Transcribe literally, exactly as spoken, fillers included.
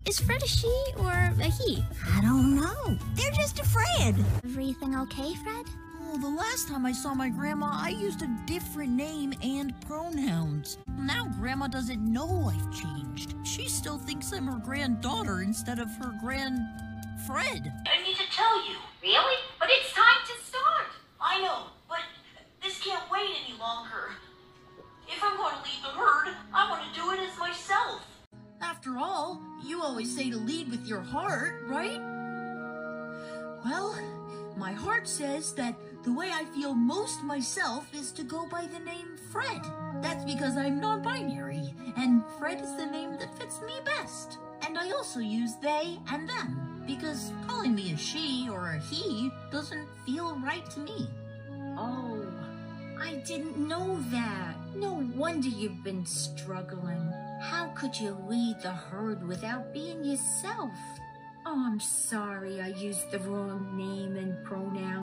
Is Fred a she or a he? I don't know. They're just a Fred. Everything okay, Fred? Oh, the last time I saw my grandma, I used a different name and pronouns. Now Grandma doesn't know I've changed. She still thinks I'm her granddaughter instead of her grand... Fred. I need to tell you. Really? But it's time to start. I know, but this can't wait any longer. If I'm going to lead the herd, I want to do it as myself. After all, you always say to lead with your heart, right? Well, my heart says that the way I feel most myself is to go by the name Fred. That's because I'm non-binary, and Fred is the name that fits me best. And I also use they and them, because calling me a she or a he doesn't feel right to me. Oh, I didn't know that. No wonder you've been struggling. How could you lead the herd without being yourself? Oh, I'm sorry I used the wrong name and pronoun.